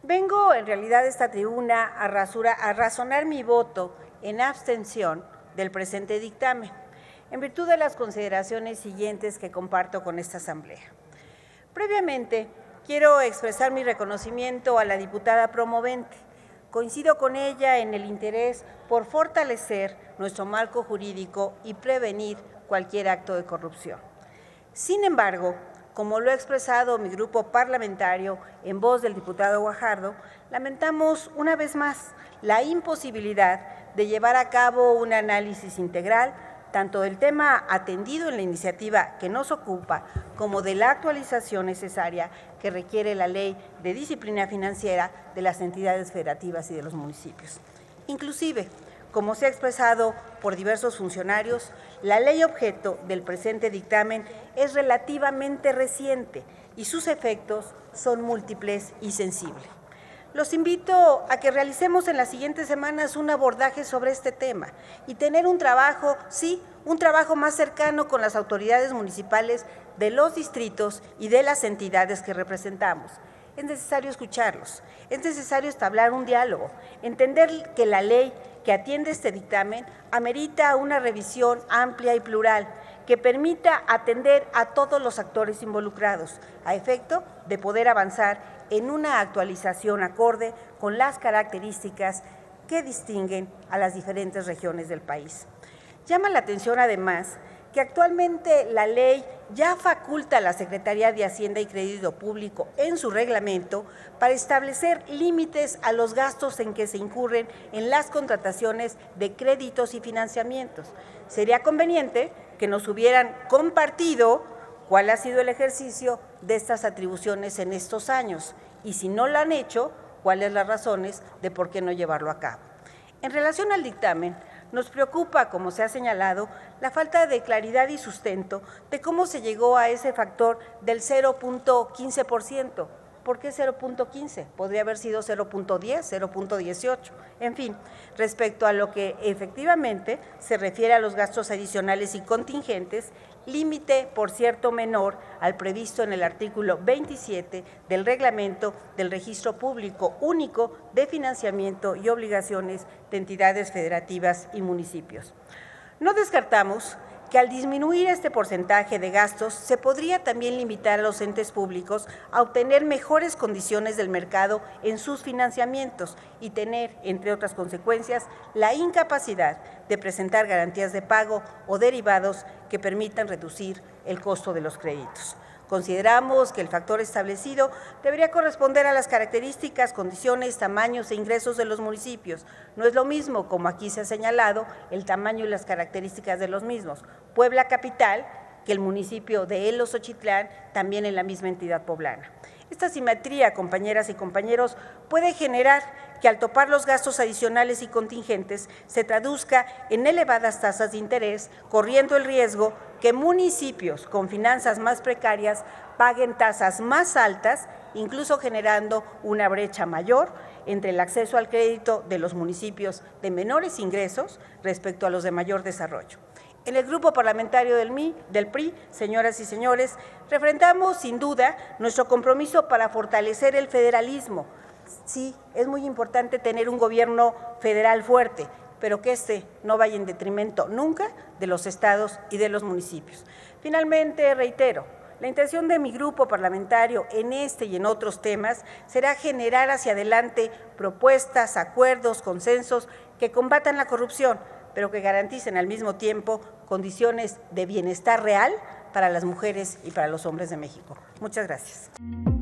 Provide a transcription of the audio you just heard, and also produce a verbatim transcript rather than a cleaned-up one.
Vengo en realidad a esta tribuna a, rasura, a razonar mi voto en abstención del presente dictamen, en virtud de las consideraciones siguientes que comparto con esta Asamblea. Previamente, quiero expresar mi reconocimiento a la diputada promovente. Coincido con ella en el interés por fortalecer nuestro marco jurídico y prevenir cualquier acto de corrupción. Sin embargo, como lo ha expresado mi grupo parlamentario en voz del diputado Guajardo, lamentamos una vez más la imposibilidad de llevar a cabo un análisis integral tanto del tema atendido en la iniciativa que nos ocupa como de la actualización necesaria que requiere la Ley de Disciplina Financiera de las entidades federativas y de los municipios. Inclusive, como se ha expresado por diversos funcionarios, la ley objeto del presente dictamen es relativamente reciente y sus efectos son múltiples y sensibles. Los invito a que realicemos en las siguientes semanas un abordaje sobre este tema y tener un trabajo, sí, un trabajo más cercano con las autoridades municipales de los distritos y de las entidades que representamos. Es necesario escucharlos, es necesario establecer un diálogo, entender que la ley que atiende este dictamen amerita una revisión amplia y plural que permita atender a todos los actores involucrados, a efecto de poder avanzar en una actualización acorde con las características que distinguen a las diferentes regiones del país. Llama la atención además que actualmente la ley ya faculta a la Secretaría de Hacienda y Crédito Público en su reglamento para establecer límites a los gastos en que se incurren en las contrataciones de créditos y financiamientos. Sería conveniente que nos hubieran compartido cuál ha sido el ejercicio de estas atribuciones en estos años y si no lo han hecho, cuáles las razones de por qué no llevarlo a cabo. En relación al dictamen, nos preocupa, como se ha señalado, la falta de claridad y sustento de cómo se llegó a ese factor del cero punto quince por ciento. ¿Por qué cero punto quince? Podría haber sido cero punto diez, cero punto dieciocho. En fin, respecto a lo que efectivamente se refiere a los gastos adicionales y contingentes, límite, por cierto, menor al previsto en el artículo veintisiete del Reglamento del Registro Público Único de Financiamiento y Obligaciones de Entidades Federativas y Municipios. No descartamos que al disminuir este porcentaje de gastos se podría también limitar a los entes públicos a obtener mejores condiciones del mercado en sus financiamientos y tener, entre otras consecuencias, la incapacidad de presentar garantías de pago o derivados que permitan reducir el costo de los créditos. Consideramos que el factor establecido debería corresponder a las características, condiciones, tamaños e ingresos de los municipios. No es lo mismo, como aquí se ha señalado, el tamaño y las características de los mismos. Puebla capital que el municipio de El Osochitlán, también en la misma entidad poblana. Esta simetría, compañeras y compañeros, puede generar que al topar los gastos adicionales y contingentes se traduzca en elevadas tasas de interés, corriendo el riesgo que municipios con finanzas más precarias paguen tasas más altas, incluso generando una brecha mayor entre el acceso al crédito de los municipios de menores ingresos respecto a los de mayor desarrollo. En el grupo parlamentario del, M I, del P R I, señoras y señores, refrendamos sin duda nuestro compromiso para fortalecer el federalismo. Sí, es muy importante tener un gobierno federal fuerte, pero que este no vaya en detrimento nunca de los estados y de los municipios. Finalmente, reitero, la intención de mi grupo parlamentario en este y en otros temas será generar hacia adelante propuestas, acuerdos, consensos que combatan la corrupción, pero que garanticen al mismo tiempo condiciones de bienestar real para las mujeres y para los hombres de México. Muchas gracias.